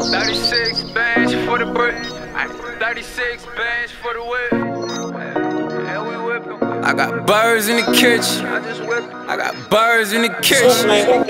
36 bands for the brick. 36 bands for the whip. And we whippin'. I got birds in the kitchen. I got birds in the kitchen.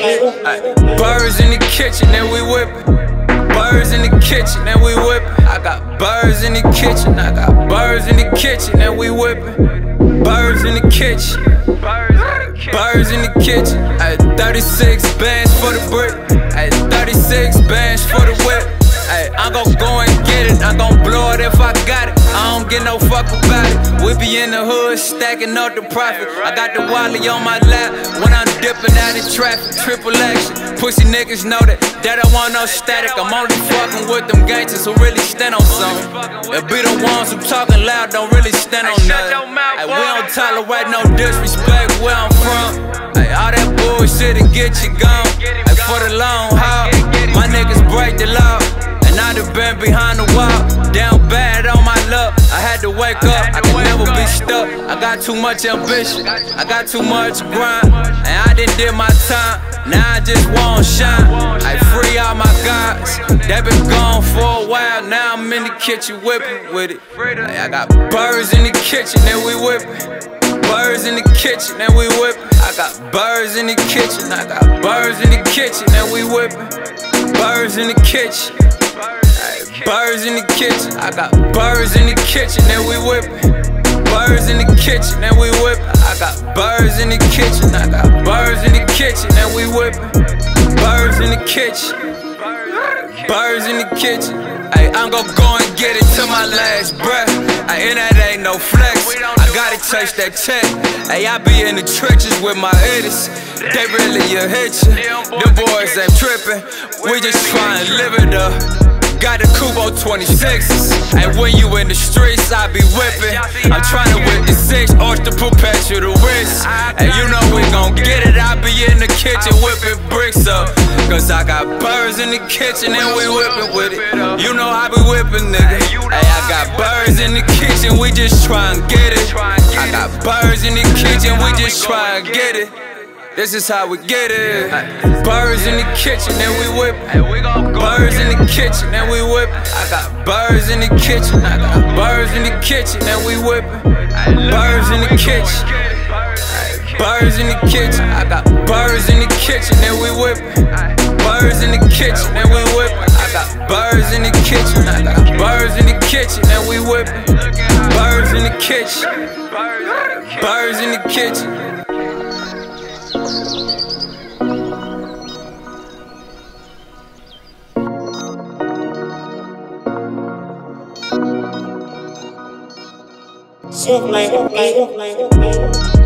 Birds in the kitchen and we whippin'. Birds in the kitchen and we whippin'. I got birds in the kitchen. I got birds in the kitchen and we whippin'. Birds in the kitchen. Birds in the kitchen. Ay, 36 bands for the brick. Ay, 36 bands for the whip. Ay, I'm gon' go and get it. I'm gon' blow it if I got it. I don't get no fuck about it. We be in the hood stacking up the profit. I got the Wally on my lap when I'm dipping out in traffic. Triple action. Pussy niggas know that I want no static. I'm only fucking with them gangsters who really stand on something. It be the ones who talking loud, don't really stand on nothing. Ay, we don't tolerate no disrespect where I'm from. Ay, all that bullshit and get you gone. Ay, for the long haul, my niggas break the law. And I done been behind the wall, down bad on my luck. I had to wake up, I can never be stuck. I got too much ambition, I got too much grind. And I done did my time, now I just won't shine. I free all my guys, they been gone for a while. Now I'm in the kitchen whipping with it. Hey, I got birds in the kitchen and we whipping. Birds in the kitchen and we whipping. I got birds in the kitchen, I got birds in the kitchen and we whipping. Birds in the kitchen. Birds in the kitchen, I got birds in the kitchen and we whippin'. Birds in the kitchen and we whippin'. I got birds in the kitchen, I got birds in the kitchen and we whippin'. Birds in the kitchen, birds in the kitchen. Ay, I'm gon' go and get it to my last breath. Ay, and that ain't no flex, I gotta chase that check. Ay, I be in the trenches with my edits. They really hit you, them boys ain't trippin'. We just tryin' to live it up. Got the Kubo 26s, and when you in the streets, I be whipping. I'm trying to whip the 6, arch the perpetual wrist. And you know we gon' get it, I be in the kitchen whipping bricks up. Cause I got birds in the kitchen and we whipping with it. You know I be whipping, nigga. Hey, I got birds in the kitchen, we just try and get it. I got birds in the kitchen, we just try and get it. This is how we get it. Birds in the kitchen and we whip. Birds in the kitchen and we whip. I got birds in the kitchen. I got birds in the kitchen and we whip. Birds in the kitchen. Birds in the kitchen. I got birds in the kitchen and we whip. Birds in the kitchen and we whip. I got birds in the kitchen. I got birds in the kitchen and we whip. Birds in the kitchen. Birds in the kitchen. Silk like